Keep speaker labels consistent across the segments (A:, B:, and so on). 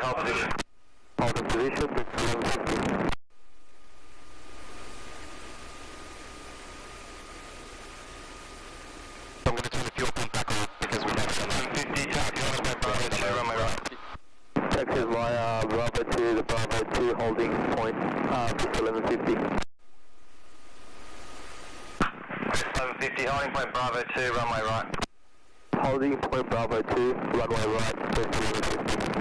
A: hold position.
B: Hold the position, it's 1150.
C: I'm going to turn the fuel pump back on because we have some
A: 50, taxi on Bravo 2, runway right.
B: Taxi via Bravo 2, the Bravo 2 holding point, just 1150.
A: 1150, holding point Bravo 2, runway right.
B: Holding point Bravo 2, runway right, just 1150.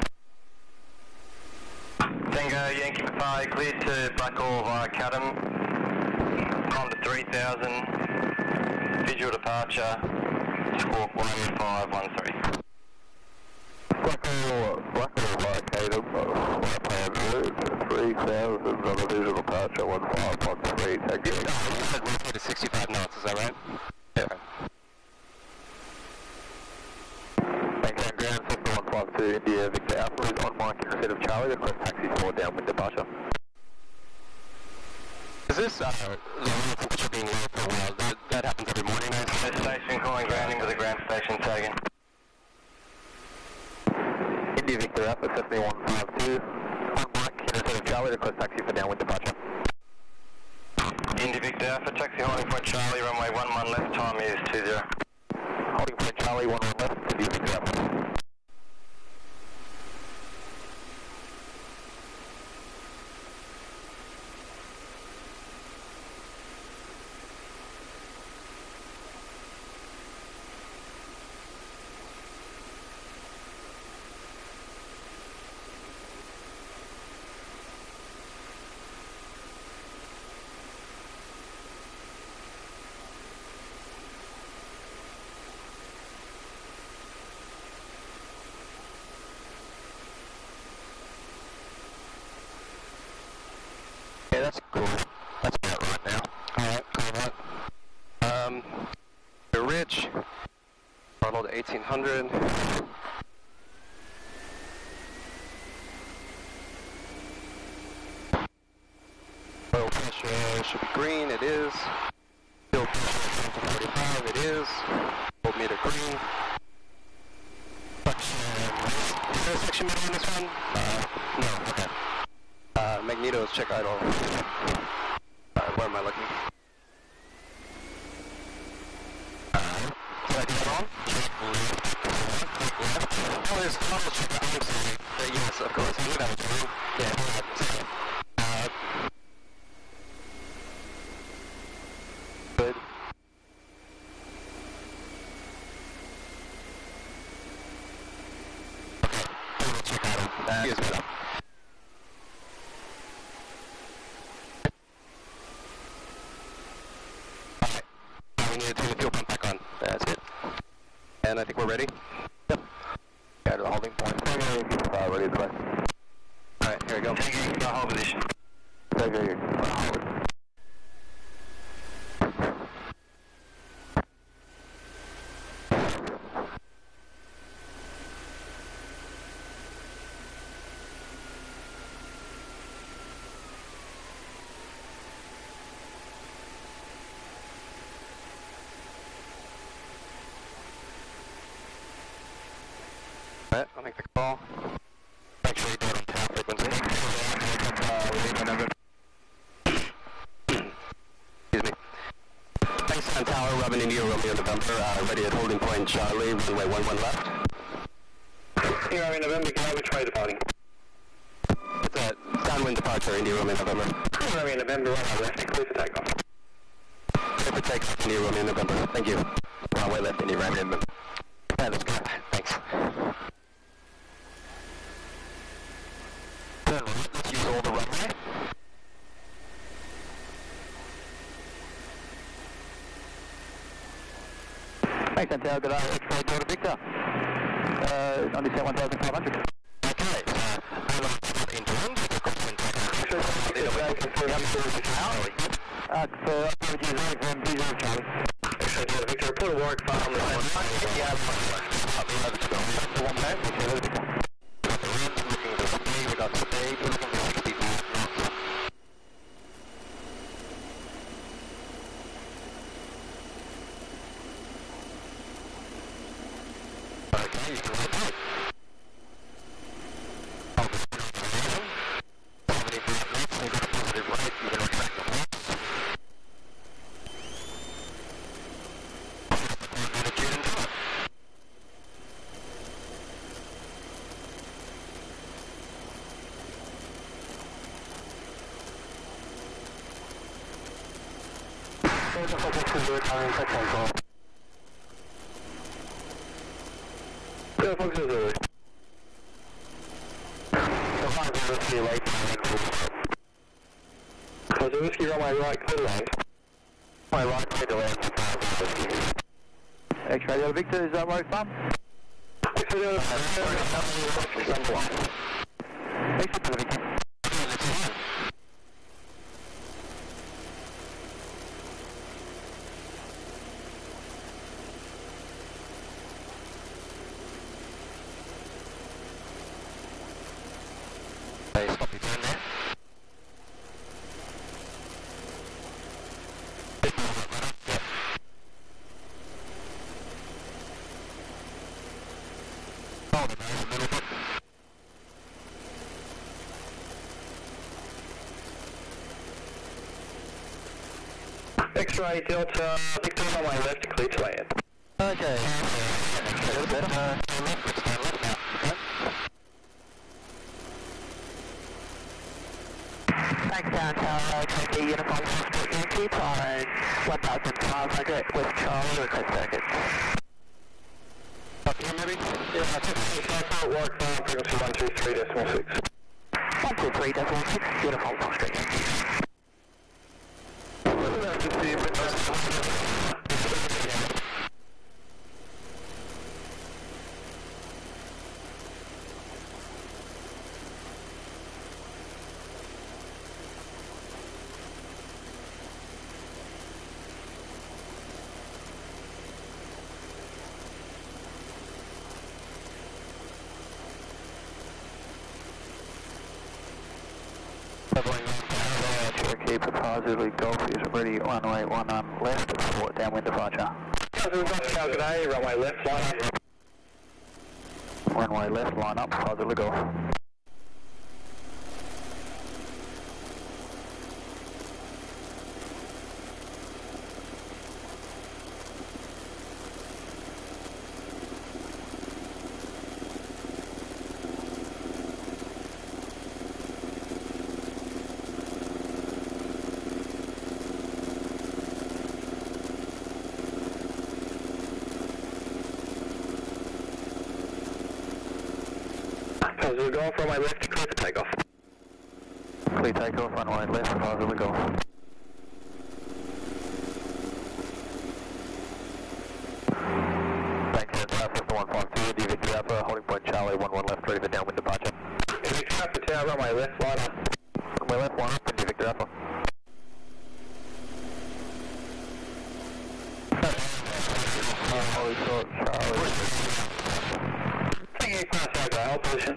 A: Tango Yankee Papa, cleared to Blackall via Cadham. Climb to 3000, visual departure, squawk 1513.
B: Blackall via Cadham, plan 3000 on the visual departure, 1513, taxi.
C: You said roughly to 65 knots, is that right? Yeah.
B: Tango Ground, Cessna 152, India Victor Alpha is on mic instead of Charlie, request taxi for downwind departure.
C: Is this the temperature being low for a while? That happens every morning, I
A: The station calling grounding with a ground station tagging.
B: India Victor Alpha, Cessna 152, on mic instead of Charlie, request taxi for downwind departure.
A: India Victor Alpha, taxi holding point Charlie, runway 11 left, time is 20.
B: Holding point Charlie, 11 left, India Victor Alpha.
C: Yeah, that's cool. That's about right now. Alright, cool that. We're rich. Throttle to 1800. Oil pressure should be green, it is. Fuel pressure 45, it is. Voltmeter green. Suction. Is there a section meter on this one? No, okay. Magnetos, check idle. Where am I looking? Did I do that wrong? Check left. Oh, there's throttle check. I'm sorry. Yes, of course. I knew that was wrong. Yeah, sorry. Good. Okay, throttle check idle. Excuse me though. We need to turn the fuel pump back on. That's it. And I think we're ready. Yep. Got the holding point.
B: Ready to play.
C: Alright, here we go.
A: Taking hold position.
B: Tango,
C: Alright, I'll make the call. Make sure you do it on top frequency. Excuse me. Thanks on tower, Robin India, Romeo November, ready at holding point Charlie, runway 11 left.
A: Here are in November, can I try departing?
C: It's a downwind departure, India, Romeo November.
A: Here are in November, runway left, clear for takeoff.
C: Clear for takeoff, India, Romeo November. Thank you. Runway left, India, Romeo November. Yeah, that's good. Thanks. Turn right, let's use all the runway.
B: Thanks, Santiago. Good day. X-ray Delta Victor. On descent 1500.
C: Okay, I'm on inbound. The crosswind
B: Charlie.
A: X-ray Delta Victor, report a Warwick file on the line.
C: Yeah, one minute. Looking for speed, we got speed, we're looking for 65 knots. Okay, you can report. Hold
B: Fox Zulu. Whiskey late. Was the whiskey on my right, clear to land? My right, clear to land. X-ray, Delta Victor, is that right, Farm? X-ray, Delta Victor, number 1. X-ray, Delta Victor.
C: Stop your turn there. Hold it a little bit.
B: X-ray Delta Victor on my left, clear to land.
C: Okay. A little bit. Turn left. Let's turn left now. Okay.
D: Thanks, downtown, take the uniform Yankee, on 1,500 with Charlie, request circuits.
C: Up here maybe? Yeah, that's it.
B: Airport work now, frequency 123.6.
D: 123.6, beautiful, Fox Street.
B: Cherokee Papa Zulu Golf is ready, runway 1 on left for downwind departure. Calgary, runway left, line up. Runway left, line up, Papa Zulu Golf. Zulu Golf, runway left, clear for takeoff. Clear takeoff, runway left, Zulu Golf. Thanks, Pistol 152, D Victor Alpha, holding point Charlie, 11 left, ready for downwind departure. D Victor Alpha Tower, runway left, line up. Runway left, line up, and D Victor Alpha. Holy short, Charlie. Thank you, pass out, hold position.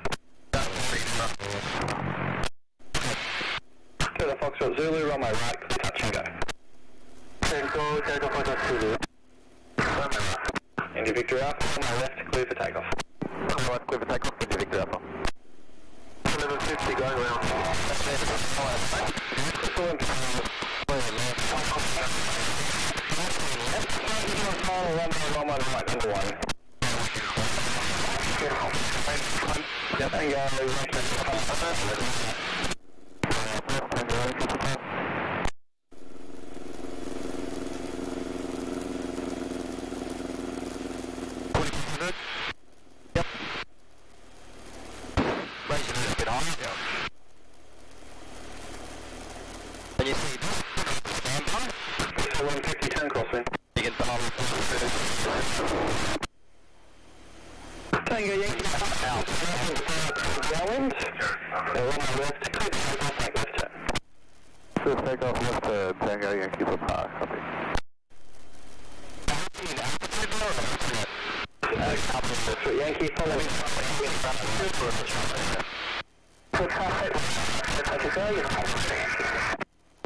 B: Delta Foxtrot Zulu, runway right, clear touch and go. Tango, Delta Foxtrot Zulu. Runway right. India Victor Alpha, runway left, clear for takeoff. Runway right, clear for takeoff, India Victor Alpha. 1150 going round. That's it. Runway right, number 1. Yep, and go,
C: Yep. Raise it a little bit higher. Yeah. And you see this? Standby?
B: 150 turn crosswind.
C: You can dial
B: Tango Yankee out. Downwind. Runway left, clear to takeoff, make left turn. Clear takeoff left to Tango Yankee for park, copy. Yankee following. Good traffic. Good traffic.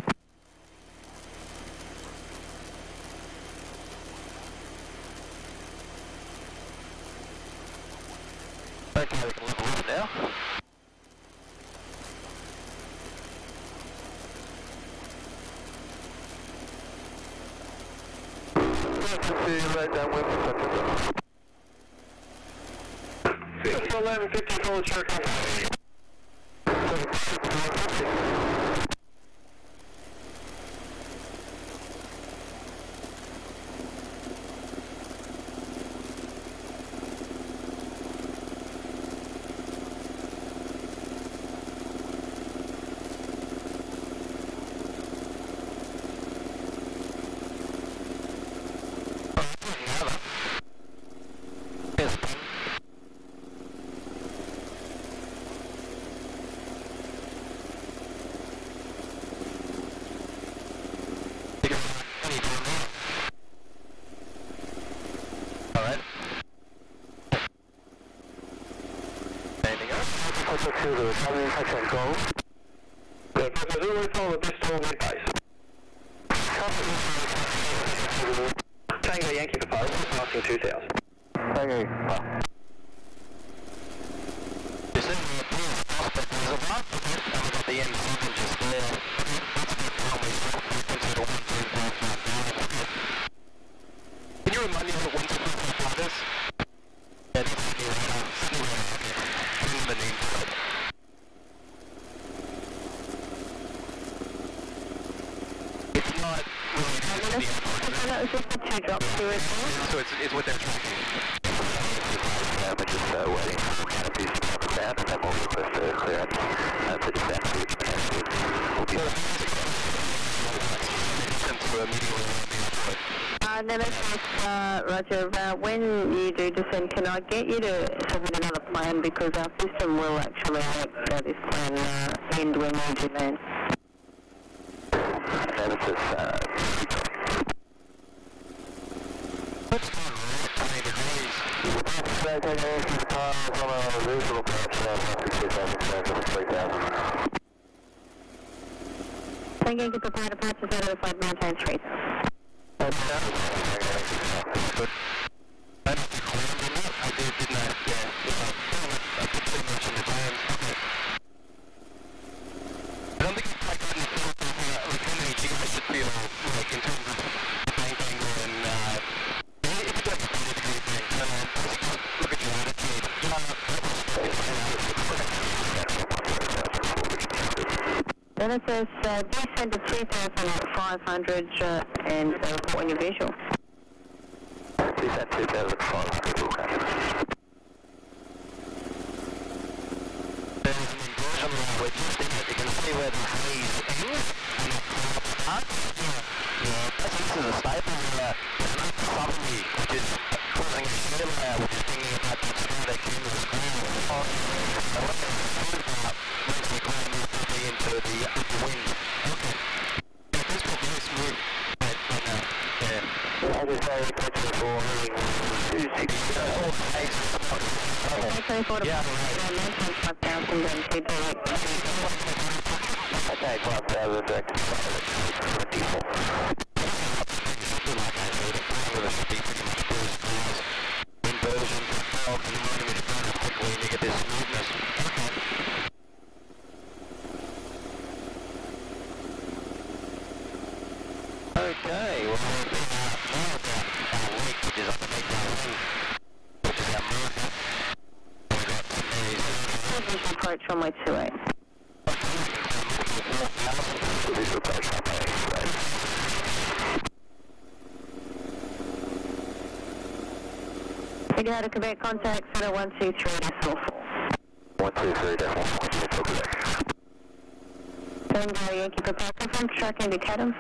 C: Okay, we can level up now.
B: Right downwind for Central. 1150 full Cherokee. Alpha Zulu, coming in touch and go. Yeah, Alpha Zulu, follow the Bristol mid base. Tango Yankee proposal, passing 2000. Tango.
C: You're seeing the prospect is a mark, and we've got the M7 just there. Can you remind me what 125 is? Yeah, that's the name for it. It's not really
D: That was just the 2 drops to it.
C: so it's what they're tracking.
B: We're just waiting for canopies to come down and then we'll request a clearance to descend to each canopy. We'll be
C: Sent to immediately
D: Nemesis, Roger, when you do descend, can I get you to submit another plan because our system will actually make this plan end when you do land.
B: Nemesis,
C: What's going on? 20 degrees.
B: on a reasonable patch, 3,000.
D: Thank you, get prepared to patches out of the flight, maintain 3.
C: Good. I didn't I? Yeah. I put too much in the time. I don't think it's quite gotten the feel for how many you guys should feel like in terms of bank angle and if you got the 20 degree thing, look at your attitude.
D: Nemesis, descend to 3,500 and report on your visual.
B: Descend 2,500, okay.
C: There's an inversion language that you can see where the haze ends and the cloud starts. Yeah. This is a staple where it's not suddenly, which is causing a shear layer, which is thinking about the extent they came to the screen. So what they're concerned about makes the ground move quickly into the wind. Okay. Yeah, this will be very smooth right now. Yeah.
B: I just say picture for heading 260.
C: All the haze is supported.
D: Yeah,
C: right.
D: 5,000 and 2 direct.
B: Okay, 5,000 direct. 24.
C: Inversion, fog, and moving it around quickly and you get this smoothness. Okay, well we've been now about our week, which is underneath our wing, which is our marker. We've got some areas.
D: Approach runway 28.
B: This approach runway 28.
D: We had a Quebec contact, Center 123.4.
B: 123.4, Quebec.
D: Tango Yankee prepare confirm track indicators.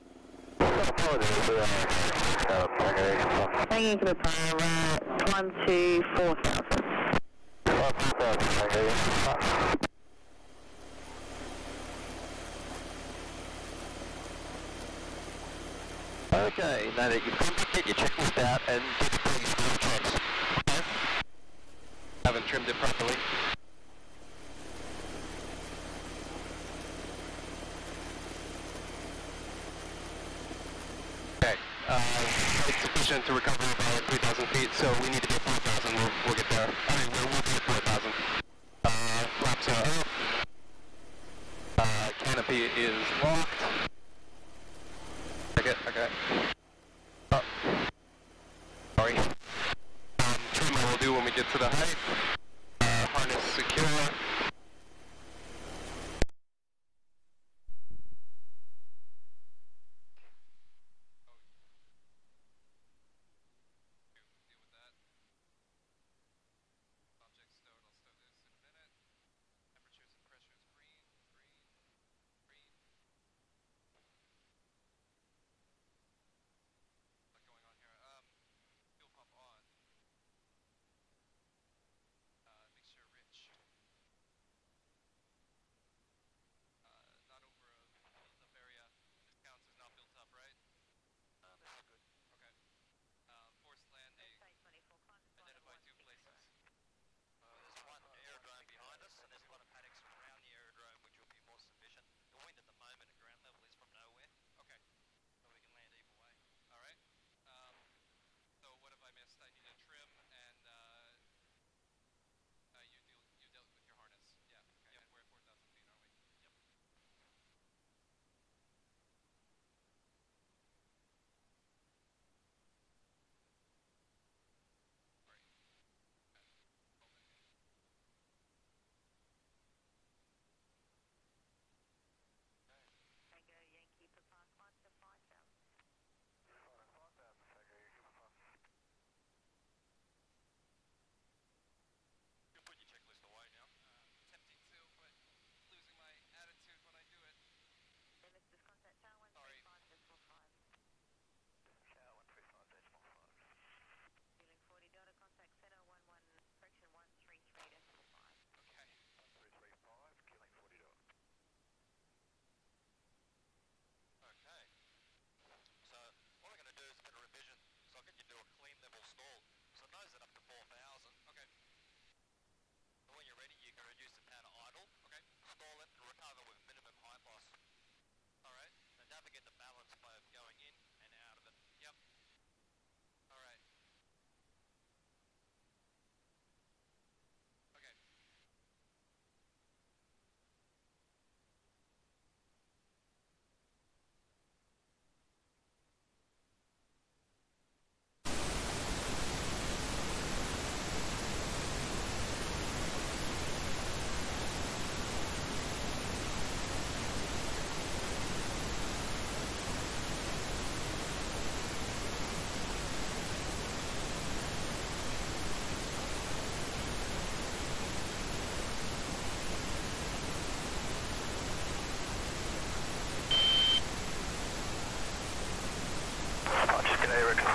D: Tango Yankee prepare 1 to 4,000.
B: 4,000, Tango Yankee.
C: Okay, now that you've contacted your checklist out and did the pre-school checks. Okay. Haven't trimmed it properly. Okay, it's sufficient to recover about 3,000 feet, so we need to get 4,000. We'll get there. I mean, we'll be at 4,000. Flaps are up. Canopy is locked. Okay. Oh. Sorry. Trim we'll do when we get to the height. Harness secure.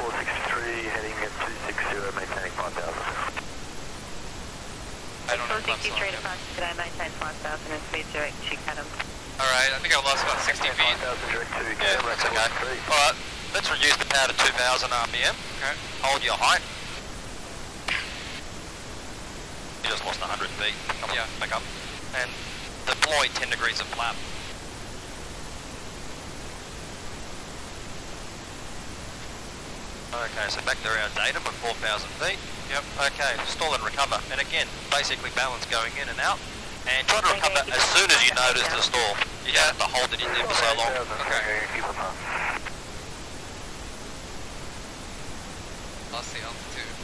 B: 463, heading at 260, maintaining 5,000.
E: I don't know.
D: 463 departure today, maintain 5,000 and speed direct to Chatham.
E: Alright, I think I lost about 60 feet.
B: 5,000 direct to
C: Yeah, that's okay. Alright, let's reduce the power to 2,000 RPM.
E: Okay.
C: Hold your height. You just lost 100 feet. Come on,
E: Yeah.
C: back up. And deploy 10 degrees of flap. Okay, so back to our datum with 4,000 feet.
E: Yep.
C: Okay, stall and recover. And again, basically balance going in and out. And try to recover as soon as you notice the stall. You don't have to hold it in there for so long.
E: Okay. Lost the altitude.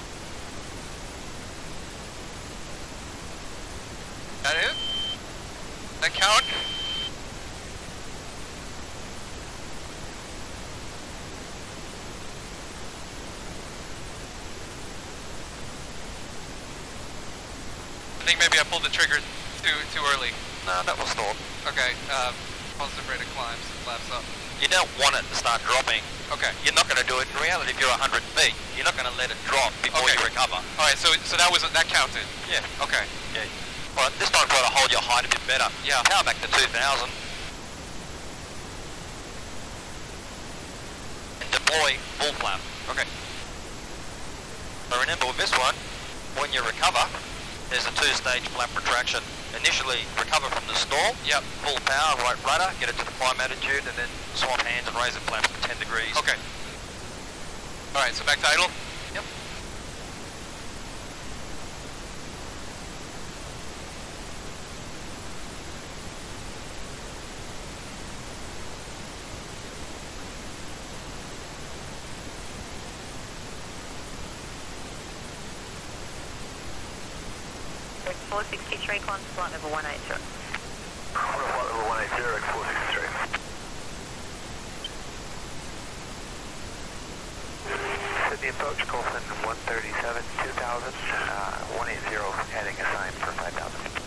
E: That it? That count? I think maybe I pulled the trigger too early.
C: No, that will stall.
E: Okay, positive rate of climbs, flaps up.
C: You don't want it to start dropping.
E: Okay.
C: You're not going to do it. In reality, if you're 100 feet, you're not going to let it drop before
E: Okay.
C: you recover.
E: Alright, so that counted.
C: Yeah.
E: Okay.
C: Yeah. All right, this time try to hold your height a bit better.
E: Yeah.
C: Power back to 2,000. And deploy full flap.
E: Okay.
C: So remember with this one, when you recover, there's a two-stage flap retraction. Initially, recover from the stall.
E: Yep.
C: Full power, right rudder, get it to the climb attitude, and then swap hands and raise it flaps to 10 degrees.
E: Okay. Alright, so back to idle?
C: Yep.
D: X 463, climb to flight level 180.
B: Flight level 180, X 463. Sydney approach, Colson 137, 2,000, 180, heading assigned for 5,000.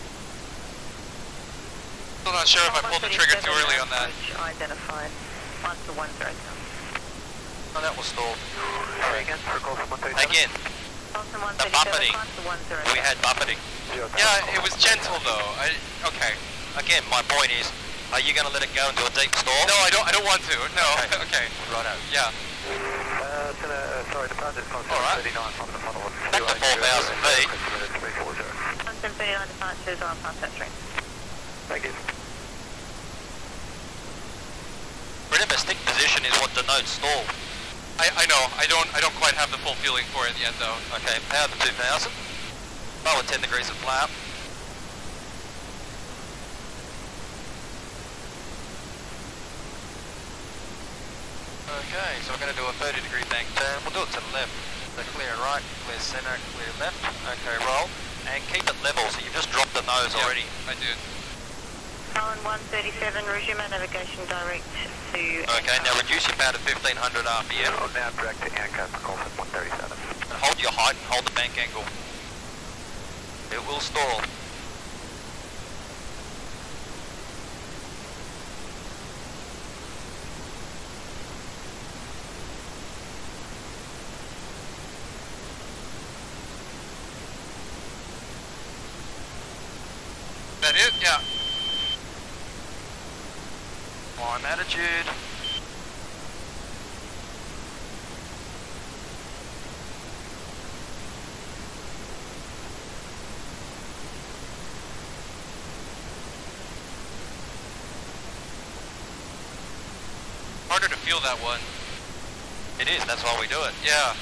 E: Still not sure if I pulled the trigger too early on that.
D: Identified. Climb to 130.
C: Oh, that was stalled.
B: Say again, for Colson 137?
C: Again,
D: Colson
C: the
D: 137,
C: buffeting.
D: climb to 130.
C: We had buffeting.
E: Yeah, it was gentle though. Okay.
C: Again, my point is, are you going to let it go into a deep stall?
E: No, I don't want to. No. Okay.
C: Righto.
E: Yeah.
B: Sorry, departure is
C: All right.
B: 39 from the funnel.
C: Back to 4,000 feet.
B: 340.
D: 139 departures on past that train.
B: Thank you.
C: Remember, stick position is what denotes stall.
E: I know. I don't quite have the full feeling for it yet though.
C: Okay, power to 2,000. Lower 10 degrees of flap. Okay, so we're going to do a 30-degree bank turn. We'll do it to the left. So clear right, clear centre, clear left. Okay, roll. And keep it level, so you've just dropped the nose already.
E: I did.
D: Colin 137, resume our navigation direct to...
C: Okay, now reduce your power to 1,500 RPM.
B: Now direct to Anchor, Colson 137.
C: And hold your height and hold the bank angle. It will stall.
E: That it? Yeah.
C: Climb attitude.
E: Harder to feel that one.
C: It is, that's why we do it.
E: Yeah.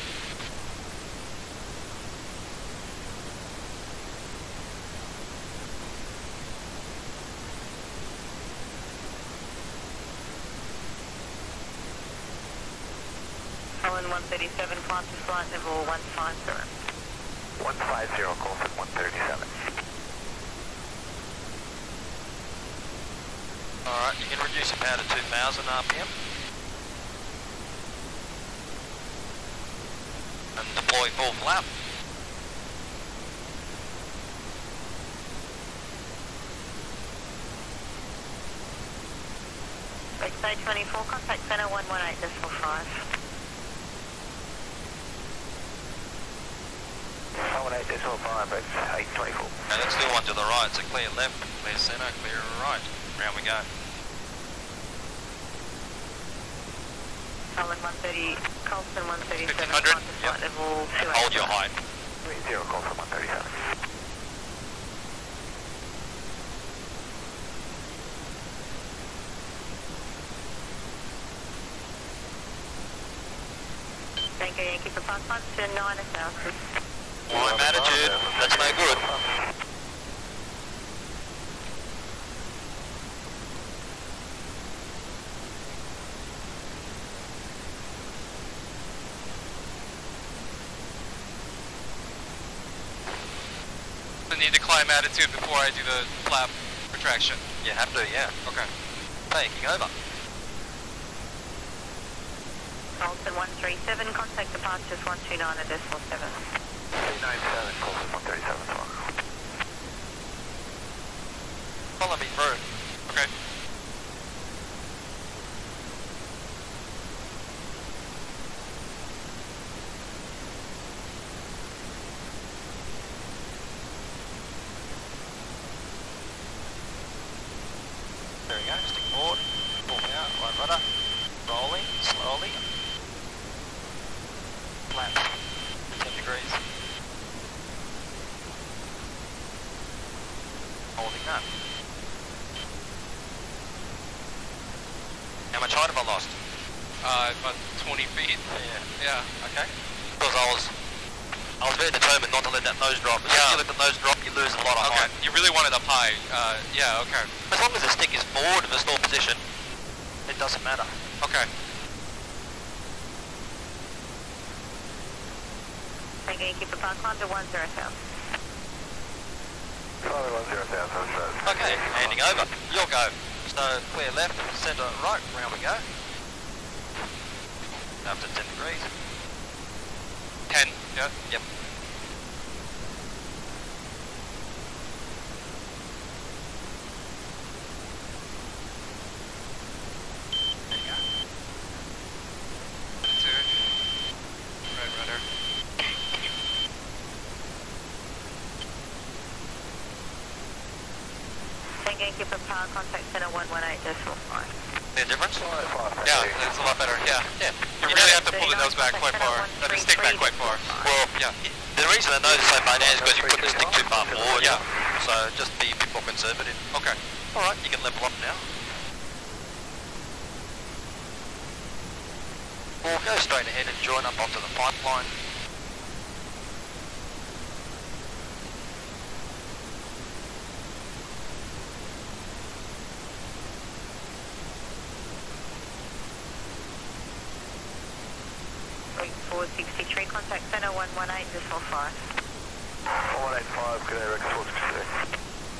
D: Colin 137, climb to flight level 150.
B: 150, Colson 137.
C: Alright, you can reduce your power to 2,000 RPM. And deploy full flap.
D: Bay 24, contact center 118.5.
B: 108.5, it's 824.
C: And let's do one to the right, so clear left, clear centre, clear right. Round we go.
D: Colin 130, Colston 137,
C: 1500,
D: flight level 28.
C: Hold your height.
B: 0 Colston 137.
D: Thank you, Yankee for Park 1 to 9,000.
C: Climb attitude, that's no good.
E: I need to climb attitude before I do the flap retraction.
C: You have to, yeah.
E: Okay.
C: Taking over.
D: Colston 137, contact departures 129.7.
B: 397, Colston 137, tomorrow.
C: Follow me through.
E: Okay.
C: There we go, stick forward. Pull me out, right rudder. Rolling, slowly. Flat. 10 degrees. Holding that. How much height have I lost?
E: About 20 feet.
C: Yeah.
E: Yeah.
C: Okay. Because I was very determined not to let that nose drop. As soon as you let the nose drop, you lose a lot of
E: Okay.
C: height.
E: You really want it up high. Yeah, okay.
C: As long as the stick is forward of the stall position, it doesn't matter.
E: Okay.
D: Thank you, Yankee for Park 1 to 10,000.
B: Charlie 10,000,
C: Okay, handing over. You'll go. So clear left, centre right, round we go. Up to 10 degrees.
E: 10. Yeah.
C: Yep. There you go.
E: Attitude. Right rudder.
D: Thank you, Yankee for Park, contact center 118.5.
C: Any difference?
E: Yeah, that's a lot better. Yeah.
C: Yeah.
E: You really have to pull the nose back quite far. The stick back quite far.
C: Well,
E: Yeah.
C: the reason the nose is so far down is because you put the stick too far forward.
E: Yeah.
C: So just be a bit more conservative.
E: Okay.
C: Alright, you can level up now. We'll go straight ahead and join up onto the pipeline.
D: Forward 63, contact center 118.5.
B: 185, good air, record 463.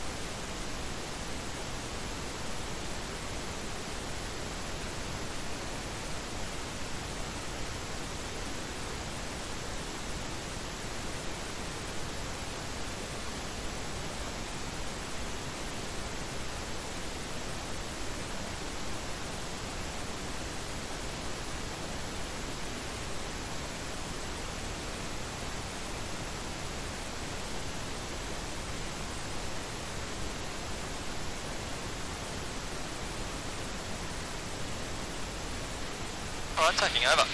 C: Alright, taking over.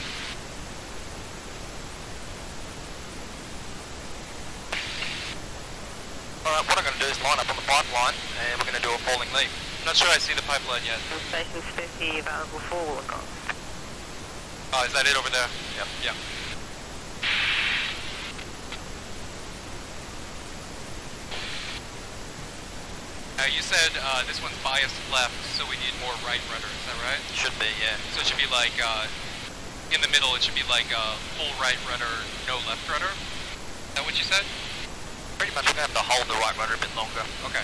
C: Alright, what I'm going to do is line up on the pipeline and we're going to do a falling leap.
E: Not sure I see the pipeline yet.
D: Station's 50 available for Wollongong.
E: Oh, is that it over there?
C: Yep.
E: Yeah. You said this one's biased left, so we need more right rudder, is that right?
C: Should be, yeah.
E: So it should be like, in the middle it should be like full right rudder, no left rudder? Is that what you said?
C: Pretty much we're going to have to hold the right rudder a bit longer.
E: Okay.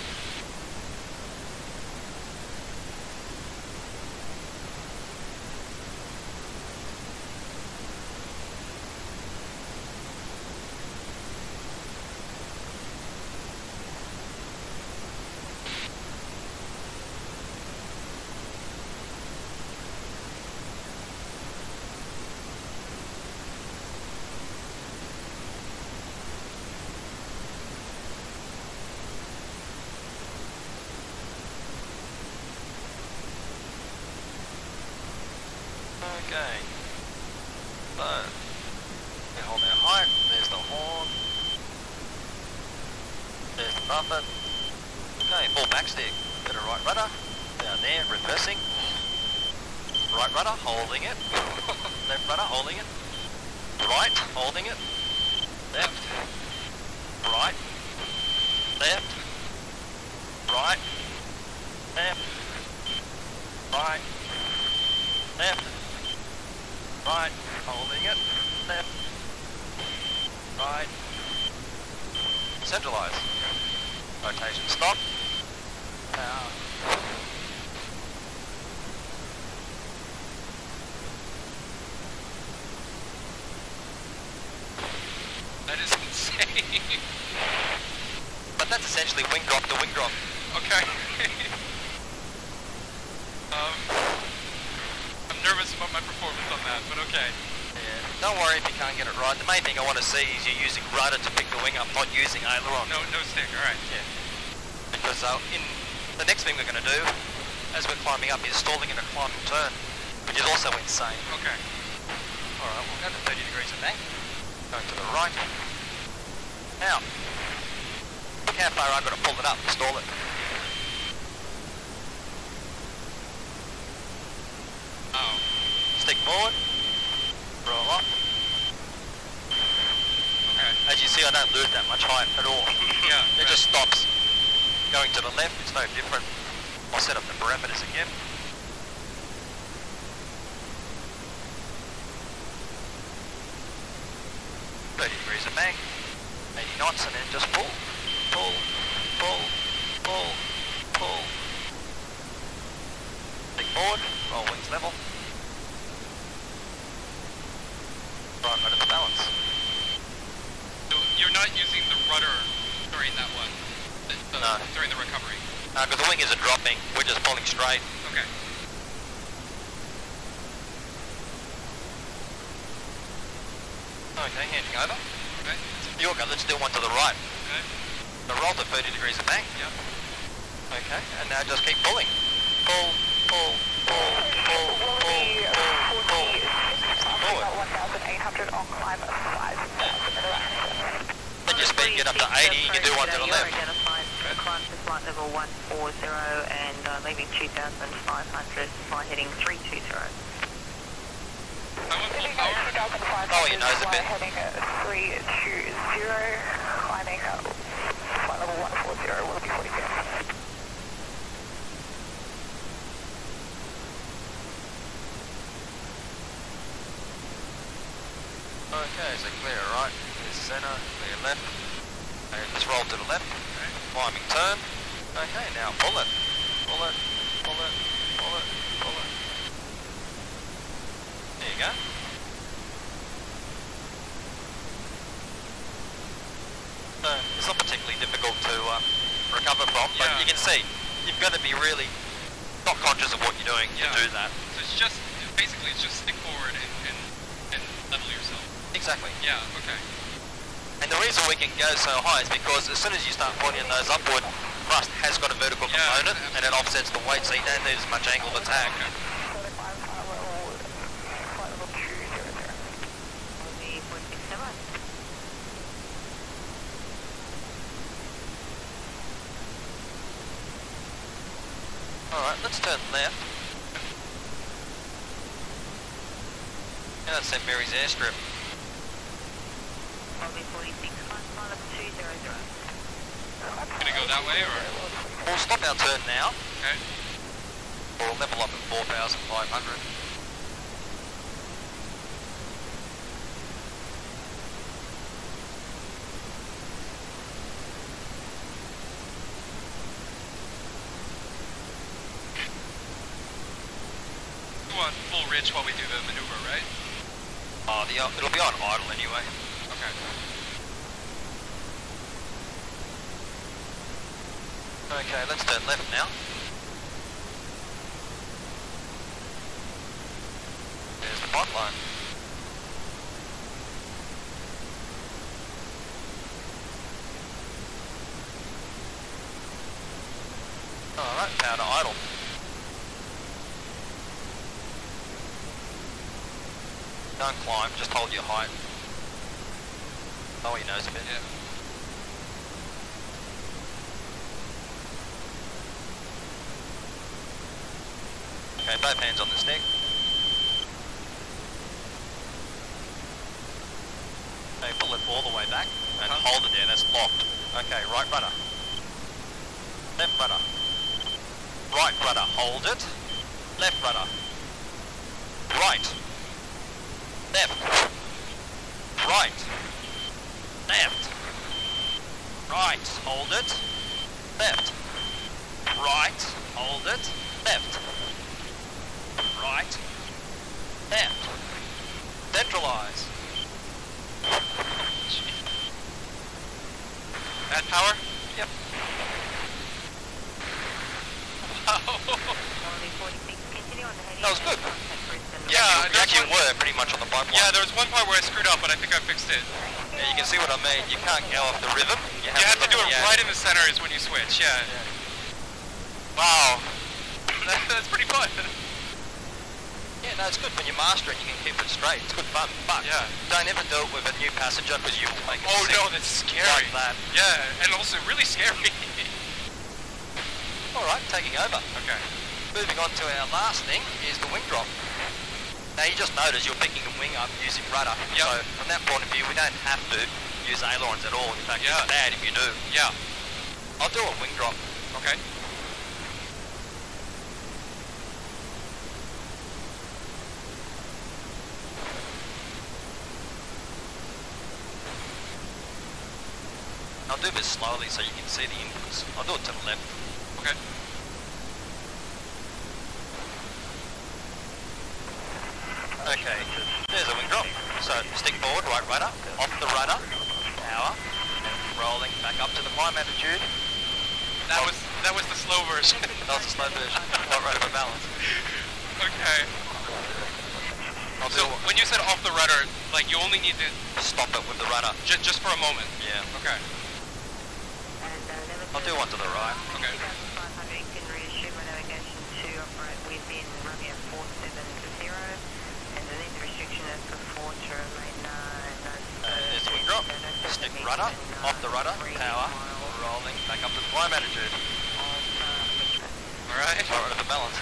C: Okay. So, we hold our height, there's the horn. There's the buffer. Okay, full backstick. Bit of right rudder. Down there, reversing. Right rudder, holding it. Left rudder, holding it. Right, holding it. Left. Right. Left. Right. Left. Right. Left. Right. Holding it. Left. Right. Centralize. Rotation stop. Power.
E: That is insane.
C: But that's essentially wing drop to wing drop.
E: Okay. I'm nervous about my performance on that, but okay.
C: Yeah. Don't worry if you can't get it right. The main thing I want to see is you're using rudder to pick the wing up, not using aileron.
E: No stick, alright.
C: Yeah. Because in the next thing we're going to do, as we're climbing up, is stalling in a climbing turn, which is also insane.
E: Okay.
C: Alright, we'll go to 30 degrees of bank. Going to the right. Now, look how far I've got to pull it up and stall it.
E: Oh.
C: Stick forward. Roll up.
E: Okay.
C: As you see, I don't lose that much height at all.
E: Yeah.
C: It just stops. Going to the left, it's no different. I'll set up the parameters again. Degrees of bank, 80 knots, and then just pull, pull, pull, pull, pull. Stick forward, roll wings level. Right, right at the balance.
E: So you're not using the rudder during that one?
C: No.
E: During the recovery?
C: Because the wing isn't dropping, we're just pulling straight.
E: Okay.
C: Okay, handing over.
E: Okay.
C: Your go, let's do one to the right.
E: Okay.
C: So roll to 30 degrees of bank.
E: Yep.
C: Okay, and now just keep pulling. Pull, pull, pull, pull, pull, pull, pull. Forward.
D: 1,800 on climb 5,000.
C: Let your speed get up to 80, you can do one to the left.
D: Climb to flight level 140 and leaving 2,500, flight heading 320.
E: I went full power.
C: Oh, he knows a bit.
D: Heading 320, climbing flight level 140, will be 40 seconds.
C: Okay, so clear right, clear centre, clear left. Okay, just roll to the left. Okay. Climbing turn. Okay, now pull it. Pull it, pull it, pull it, pull it. There you go. So it's not particularly difficult to recover from, but
E: Yeah.
C: you can see, you've got to be really not conscious of what you're doing to do that.
E: So it's just, basically it's just stick forward and level yourself.
C: Exactly.
E: Yeah, okay.
C: And the reason we can go so high is because as soon as you start pointing those upward, thrust has got a vertical component and it offsets the weight, so you don't need as much angle of attack.
E: Okay.
C: Alright, let's turn left. Now that's St. Mary's airstrip.
E: Gonna go that way, or?
C: We'll stop our turn now.
E: Okay.
C: We'll level up at 4,500.
E: Go on full ridge while we do the maneuver, right?
C: Oh, it'll be on idle anyway.
E: Okay.
C: Okay, let's turn left now. There's the pot line. Alright, power to idle. Don't climb, just hold your height. Lower your nose a bit.
E: Yeah.
C: Okay, both hands on the stick. Okay, pull it all the way back and hold it there, that's locked. Okay, right rudder. Left rudder. Right rudder, hold it. Left rudder. Right. Left. Right. Left. Right, hold it. Left. Right, hold it. Left. Right. Left. Centralize.
E: Add power?
C: Yep. That was good.
E: Yeah,
C: you actually were pretty much on the pipeline.
E: Yeah, there was one part where I screwed up, but I think I fixed it.
C: Yeah, you can see what I mean. You can't go off the rhythm.
E: You have to do it right in the center is when you switch, yeah. Wow. That's pretty fun.
C: Yeah, no, it's good when you master it, you can keep it straight. It's good fun, but don't ever do it with a new passenger because you will make it sick.
E: No, that's scary.
C: Like that.
E: Yeah, and also really scary.
C: Alright, taking over.
E: Okay.
C: Moving on to our last thing is the wing drop. Now you just notice you're picking the wing up using rudder.
E: Yep.
C: So from that point of view, we don't have to use ailerons at all. In fact, it's bad if you do.
E: Yeah.
C: I'll do a wing drop.
E: Okay.
C: I'll do this slowly so you can see the inputs. I'll do it to the left.
E: Okay.
C: Okay, there's a wing drop. So stick forward, right rudder, off the rudder, power, rolling back up to the climb attitude.
E: That was the slow version.
C: That was the slow version, not right over balance.
E: Okay. So when you said off the rudder, like you only need to
C: stop it with the rudder.
E: Just for a moment.
C: Yeah.
E: Okay.
C: I'll do one to the right.
E: Okay.
D: 2500 can reassume my navigation to operate within Romeo 470 and the lead restriction as before to remain
C: there's the wing drop. Stick rudder, off the rudder, power, rolling back up to the climb attitude.
E: Alright.
C: Right over the balance.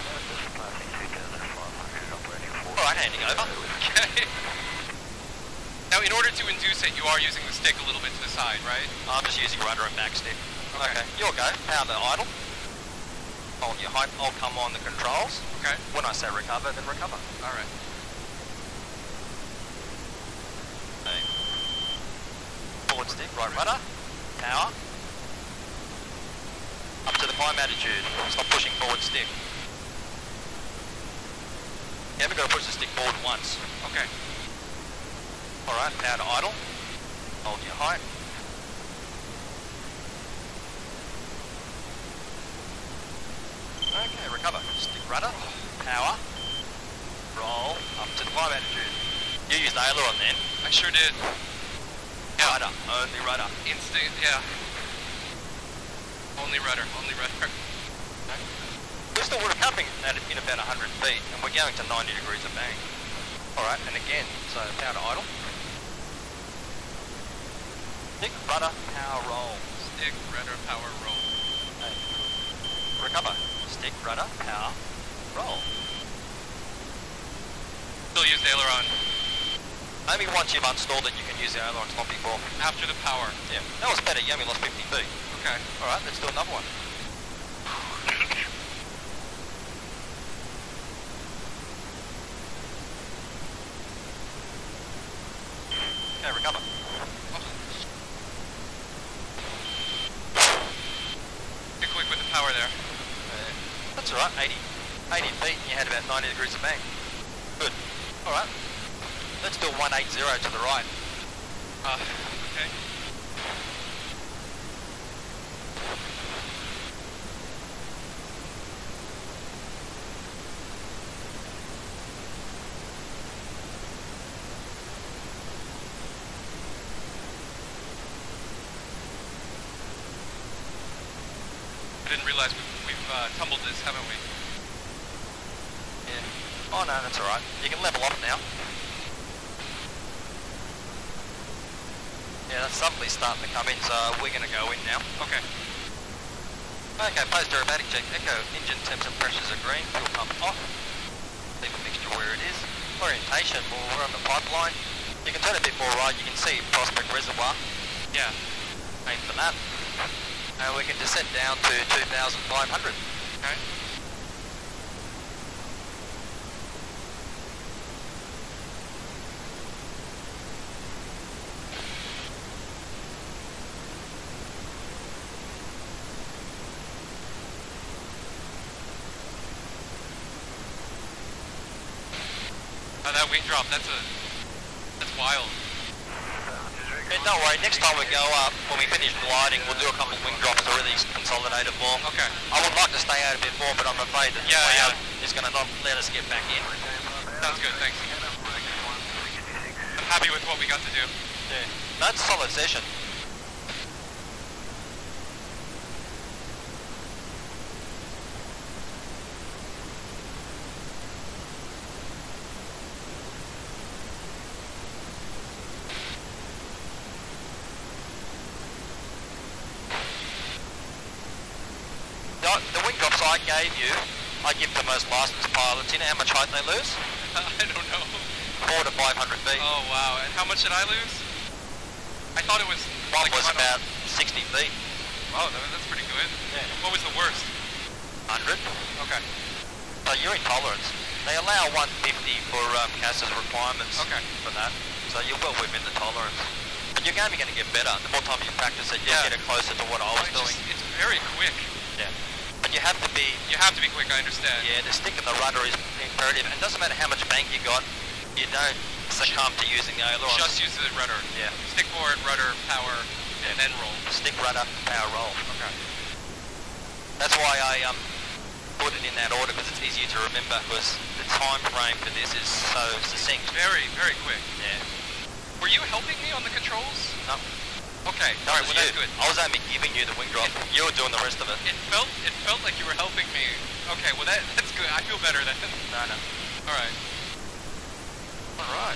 C: Alright, handing over.
E: Okay. Now in order to induce it, you are using the stick a little bit to the side, right?
C: I'm just using rudder and back stick.
E: Okay.
C: You'll go. Power the idle. Hold your height. I'll come on the controls.
E: Okay.
C: When I say recover, then recover.
E: Alright.
C: Okay. Forward stick, right rudder. Power. Up to the climb attitude. Stop pushing forward stick. You haven't got to push the stick forward once.
E: Okay.
C: Alright, power to idle. Hold your height. Okay, recover. Stick rudder, power, roll, up to the climb attitude. You used aileron then.
E: I sure did. Yeah.
C: Rudder, only rudder.
E: Instinct, yeah. Only rudder, only rudder.
C: Okay. We're still recovering at in about 100 feet, and we're going to 90 degrees of bank. Alright, and again, so power to idle. Stick, rudder, power, roll.
E: Stick, rudder, power, roll.
C: Okay. Recover. Stick, rudder, power, roll.
E: Still use aileron.
C: Only once you've installed it you can use the ailerons, not before.
E: After the power.
C: Yeah, that was better. You only lost 50 feet.
E: Okay.
C: Alright, let's do another one. Okay, recover.
E: Get quick with the power there.
C: That's alright, 80 feet and you had about 90 degrees of bank. Good. Alright. Let's do a 180 to the right.
E: Okay. I didn't realize we've tumbled this, haven't we?
C: Yeah. Oh no, that's alright. You can level off now. Yeah, that's suddenly starting to come in, so we're going to go in now.
E: Okay.
C: Okay, post aerobatic check. Echo, engine temps and pressures are green, fuel pump off. Leave a mixture where it is. Orientation, well, we're on the pipeline. You can turn a bit more right, you can see Prospect Reservoir.
E: Yeah.
C: Aim for that. And we can descend down to 2,500.
E: Okay. Oh, that wing drop, that's wild.
C: Yeah, don't worry, next time we go up, when we finish gliding, we'll do a couple of wing drops to really consolidate it more.
E: Okay.
C: I would like to stay out a bit more, but I'm afraid that the layout is going to not let us get back in.
E: Sounds good, thanks. I'm happy with what we got to do.
C: Yeah, that's a solid session. The wing drops I gave you, I give to most licensed pilots. You know how much height they lose?
E: I don't know.
C: 400 to 500 feet.
E: Oh wow, and how much did I lose? I thought it was...
C: One was about 60 feet.
E: Wow, that's pretty good.
C: Yeah.
E: What was the worst?
C: 100.
E: Okay.
C: So you're in tolerance. They allow 150 for CAS's requirements for that. So you're well within the tolerance. But you're going to get better. The more time you practice it, you'll get it closer to what I was doing.
E: It's very quick.
C: Yeah. But you have to be...
E: You have to be quick, I understand.
C: Yeah, the stick and the rudder is imperative. And it doesn't matter how much bank you got, you don't succumb to using the ailerons.
E: Just use the rudder.
C: Yeah.
E: Stick forward, rudder, power, and then roll.
C: Stick, rudder, power, roll.
E: Okay.
C: That's why I put it in that order, because it's easier to remember, because the time frame for this is so succinct.
E: Very, very quick.
C: Yeah.
E: Were you helping me on the controls?
C: No.
E: Okay,
C: That
E: alright,
C: was
E: well
C: you.
E: that's good.
C: I was only giving you the wing drop. You were doing the rest of it.
E: It felt like you were helping me. Okay, well that's good. I feel better then.
C: No.
E: Alright.
C: Alright.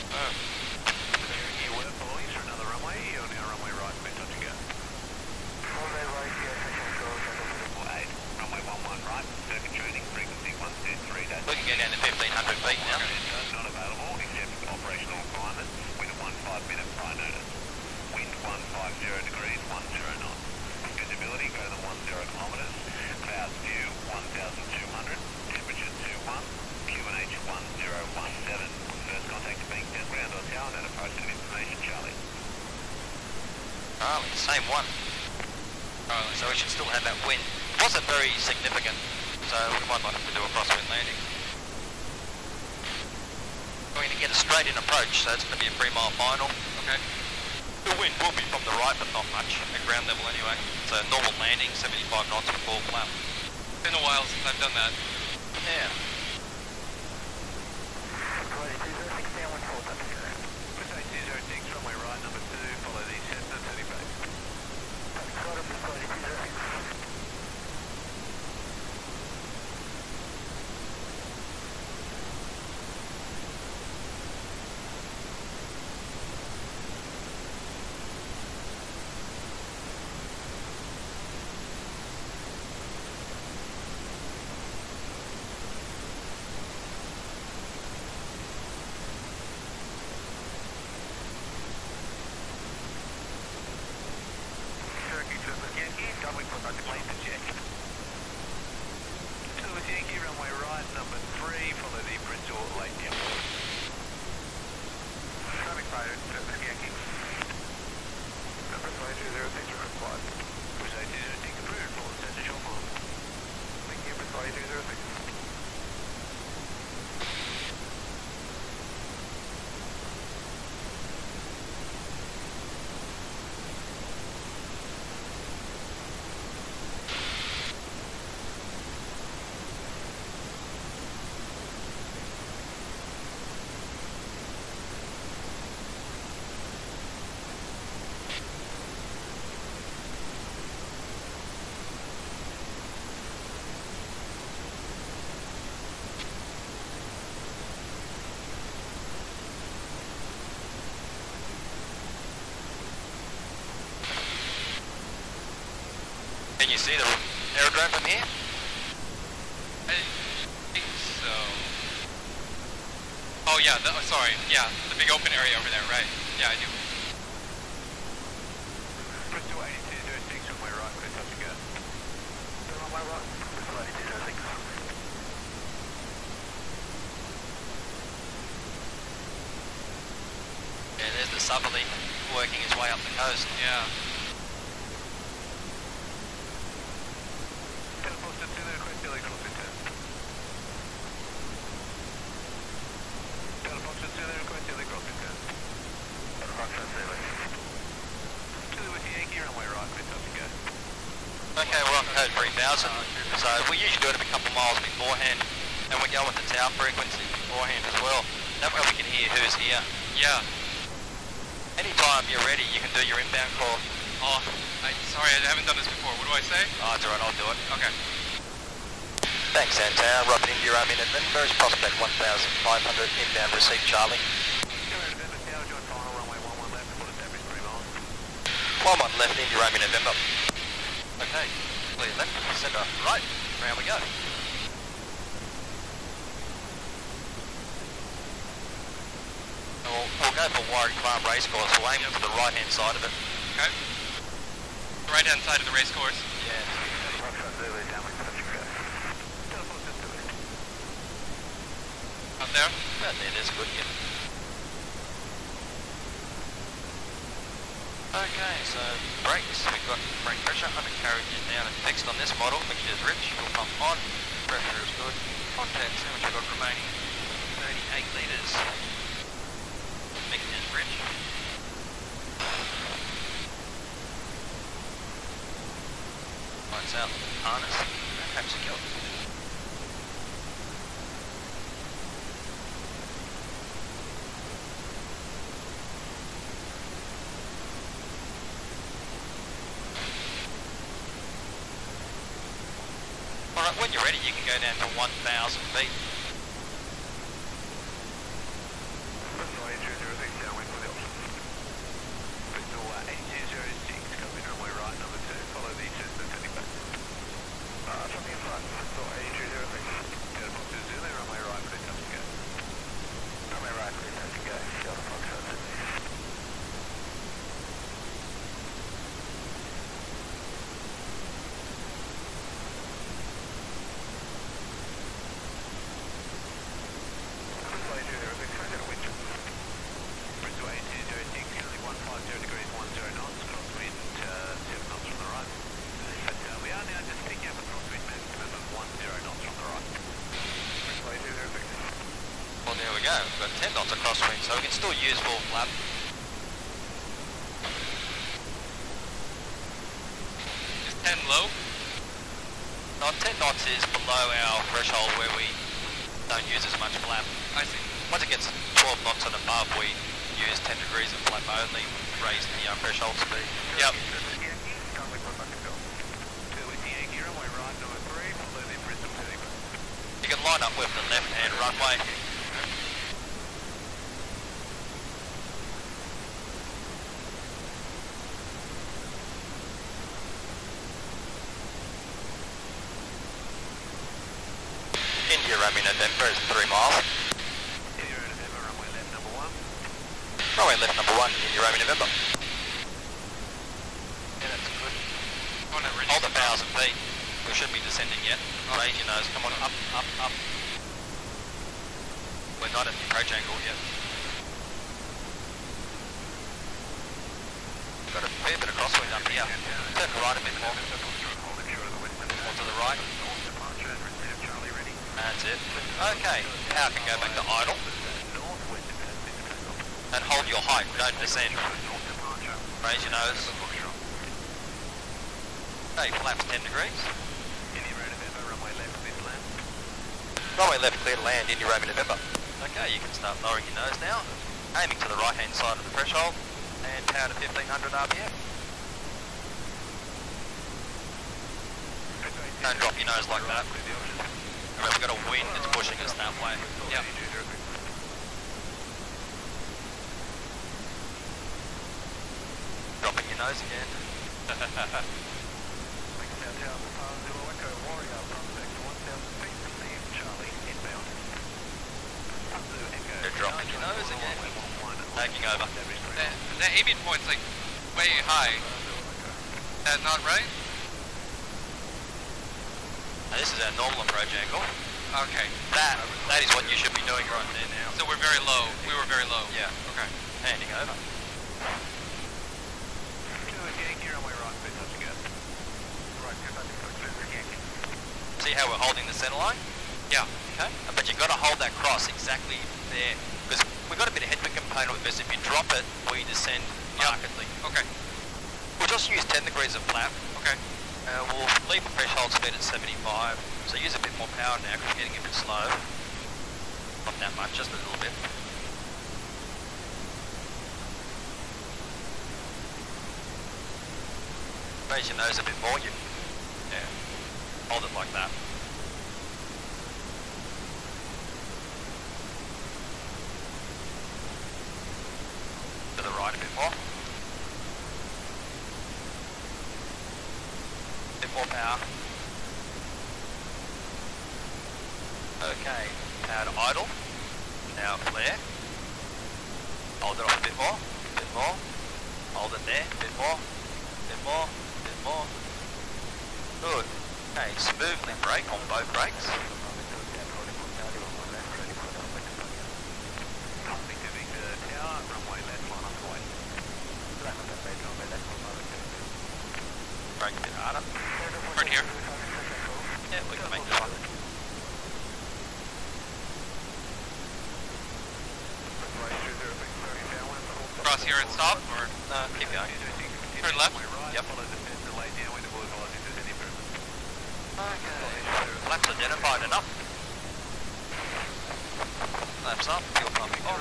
B: You were police for another runway, you're now runway right, best on to go. Runway right, yes, I can go. 8, runway 11 right, circuit training, frequency 123.
C: We can get down to 1,500 feet now.
B: Not available, except operational requirements, with a 15-minute prior notice. Wind 150 degrees, 10 knots. Visibility greater than 10 kilometers. Clouds view 1,200. Temperature 21. QNH 1017. First contact to being 10 ground on tower and approach of information, Charlie.
C: Oh, the same one. So we should still have that wind. It wasn't very significant, so we might not have to do a crosswind landing. We're going to get a straight in approach, so it's going to be a 3-mile final.
E: Okay.
C: The wind will be from the right, but not much, at ground level anyway. So normal landing, 75 knots for full flap.
E: It's been a while since I've done that.
C: Yeah.
B: Runway right, number 2, follow the Cessna 35. Yankee, runway right, number 3, follow the Bristol Lake Airport. Traffic pilot, Service Yankee. Number 5206 required. Brazil 206 approved for Center Short Farm. Thank you, Brazil 206.
C: Can you see the aerodrome from here?
E: I think so. Oh yeah, sorry, yeah, the big open area over there, right. Yeah, I do.
B: Bristol 8206 on my right, clear touch and go. Still on my right, Bristol 8206.
C: Yeah, there's the southerly working his way up the coast.
E: Yeah.
B: Teleporter to the request daily crossing test. Teleporter to the request daily crossing test. Teleporter to the Whiskey Yankee runway right, clear touch and go.
C: Okay, we're on code 3000, so we usually do it a couple miles beforehand, and we go with the tower frequency beforehand as well. That way we can hear who's here.
E: Yeah.
C: Anytime you're ready, you can do your inbound call.
E: Oh, sorry, I haven't done this before. What do I say?
C: Oh, it's alright, I'll do it.
E: Okay.
C: Thanks, Santown. Robert India, Romeo November, Prospect 1500, inbound, receive Charlie. 1-1 left, India, Romeo November. Okay, clear left, centre right, round we go. We'll go for Warwick Farm Racecourse, we'll aim for the right hand side of it.
E: Okay. The right hand side of the race course.
C: Yeah.
E: Up there?
C: About there, that's good, yeah. Okay, so brakes, we've got brake pressure, undercarriage is down and fixed on this model, mixture is rich, fuel pump on, pressure is good, contacts, how much we've got remaining? 38 litres. Mixture is rich. Lights out, harness, and have secure. Alright, when you're ready you can go down to 1,000 feet. We've got 10 knots across wind, so we can still use full flap.
E: Is 10 low?
C: No, 10 knots is below our threshold where we don't use as much flap.
E: I see.
C: Once it gets 12 knots and above, we use 10 degrees of flap only, raise the threshold speed.
E: Yep.
C: You can line up with the left-hand runway. India Romeo November is 3 miles.
B: India November, runway left number 1.
C: Runway left number 1, India Romeo November. Yeah, that's good.
E: Oh, no,
C: Hold 1,000 feet. We shouldn't be descending yet. Raise your nose, come on, up, up, up. We're not at the approach angle yet. Got a fair bit of crosswind up here. Turn to right a bit more. More to the right. That's it. Okay, power can go back to idle. And hold your height, don't descend. Raise your nose. Okay, flaps 10 degrees. Runway left, clear to land, India Romeo November. Okay, you can start lowering your nose now. Aiming to the right hand side of the threshold. And power to 1500 RPM. Don't drop your nose like that. Remember, we've got a wind that's pushing us that way. Yep. Dropping your nose again. They're dropping your nose again. Taking over.
E: The aiming point's like way high. That not right?
C: Now, this is our normal approach angle.
E: Okay.
C: That is what you should be doing right there now.
E: So we're very low. We were very low.
C: Yeah.
E: Okay.
C: Handing over. See how we're holding the centre line?
E: Yeah.
C: Okay. But you've got to hold that cross exactly there. Because we've got a bit of headwind component with this. If you drop it, we descend markedly.
E: Okay.
C: We'll just use 10 degrees of flap.
E: Okay.
C: We'll leave the threshold speed at 75. So use a bit more power now because we're getting a bit slow. Not that much, just a little bit. Raise your nose a bit more. Yeah. Hold it like that. To the right a bit more. Bit more power. Okay, power to idle. Now flare. Hold it off a bit more. Bit more. Hold it there. Bit more. Bit more. Bit more. Good. Okay, smoothly brake on both brakes. Brake a bit harder.
E: Right here.
C: Yeah, we can make this one.
E: Cross here and stop, or
C: No, keep going.
E: turn left?
C: Yep. Flaps identified enough. Flaps up, fuel pumping on.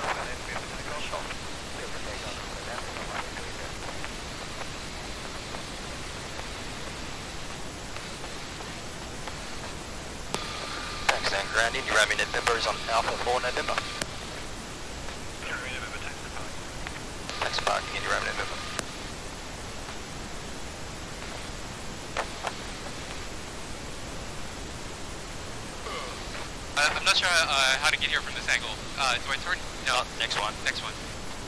C: Thanks, Dan. Ground in. Your Romeo November is on Alpha 4 November. Thanks, parking in your Romeo November.
E: I'm not sure how to get here from this angle. Do I turn? No.
C: Next one.
E: Next one.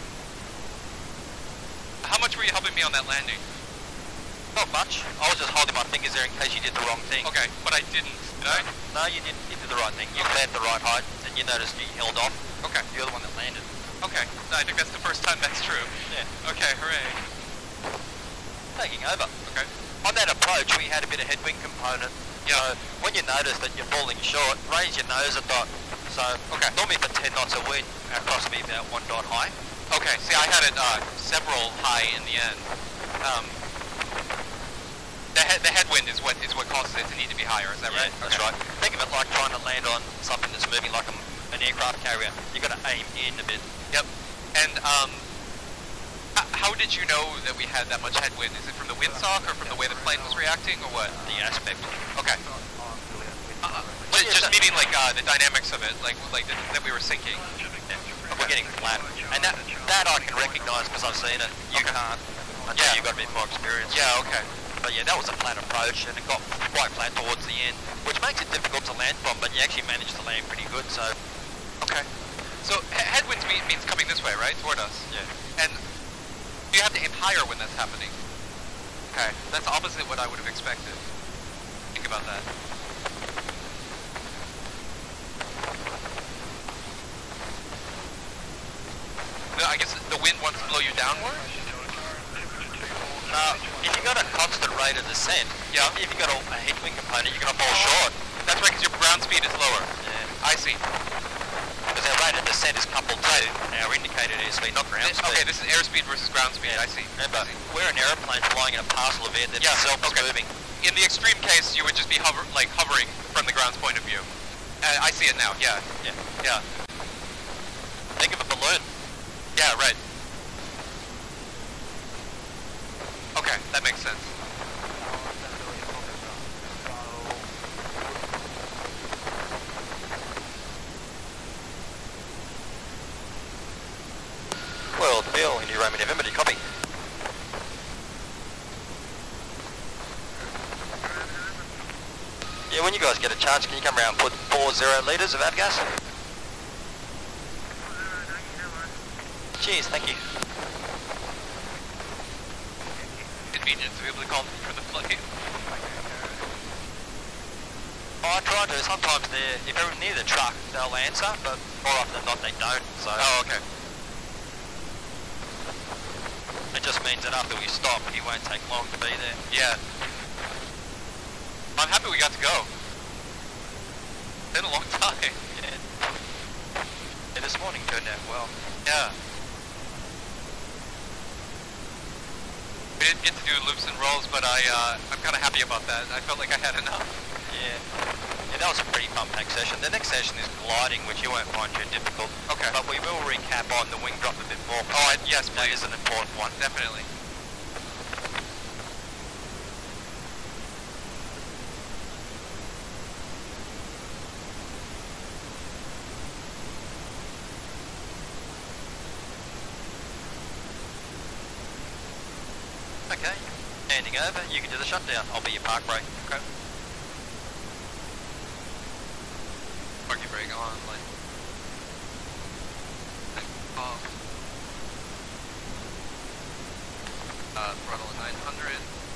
E: How much were you helping me on that landing?
C: Not much. I was just holding my fingers there in case you did the wrong thing.
E: Okay, but I didn't, did I?
C: No, you didn't. You did the right thing. You landed the right height, and you noticed you held off.
E: Okay.
C: You're the one that landed.
E: Okay, I think that's the first time that's true.
C: Yeah.
E: Okay, hooray.
C: Taking over.
E: Okay.
C: On that approach, we had a bit of headwind component.
E: Yeah.
C: So when you notice that you're falling short, raise your nose a dot. So
E: Okay.
C: normally for 10 knots of wind, our cross will be about 1 dot high.
E: Okay, see, I had it several high in the end. The headwind is what causes it to need to be higher, is that right?
C: That's right. Think of it like trying to land on something that's moving like an aircraft carrier. You've got to aim in a bit.
E: Yep. And how did you know that we had that much headwind? Is it from the windsock or from the way the plane was reacting, or what?
C: The aspect.
E: Okay. Just meaning like the dynamics of it, like that we were sinking.
C: We're getting flat. And that I can recognise because I've seen it. You can't. Until
E: Yeah.
C: you've got a bit more experience.
E: Yeah. Okay.
C: But yeah, that was a flat approach and it got quite flat towards the end, which makes it difficult to land from, but you actually managed to land pretty good, so...
E: Okay. So headwinds means coming this way, right? Toward us.
C: Yeah.
E: And you have to aim higher when that's happening. Okay. That's opposite what I would have expected. Think about that. I guess the wind wants to blow you downward?
C: No, if you've got a constant rate of descent,
E: Yeah.
C: if you've got a headwind component, you're going to fall short.
E: That's right, because your ground speed is lower.
C: Yeah.
E: I see.
C: Because our rate of descent is coupled to our indicated airspeed, not ground speed.
E: Okay, this is airspeed versus ground speed. I see.
C: Remember, we're an aeroplane flying in a parcel of air that itself is moving.
E: In the extreme case, you would just be hovering from the ground's point of view. I see it now. Yeah.
C: Yeah.
E: Yeah.
C: Think of a balloon.
E: Yeah. Right. Okay, that makes sense.
C: Well, Bill, in your Romeo November, do you copy? Yeah, when you guys get a chance, can you come around and put 40 litres of avgas? Cheers, thank you.
E: Convenient to be able to call for the floodgate.
C: Oh, I try to. Sometimes if they're near the truck, they'll answer, but more often than not they don't. So.
E: Oh, okay.
C: It just means that after we stop, he won't take long to be there.
E: Yeah. I'm happy we got to go. It's been a long time.
C: Yeah. Yeah, this morning turned out well.
E: Yeah. We didn't get to do loops and rolls, but I'm kind of happy about that. I felt like I had enough.
C: Yeah. Yeah, that was a pretty fun-packed session. The next session is gliding, which you won't find too difficult.
E: Okay.
C: But we will recap on the wing drop a bit more.
E: Oh, yes,
C: That
E: please.
C: is an important one.
E: Definitely.
C: Okay. Handing over, you can do the shutdown. I'll be your park brake.
E: Okay. Parking brake on, like. Off. Throttle at 900.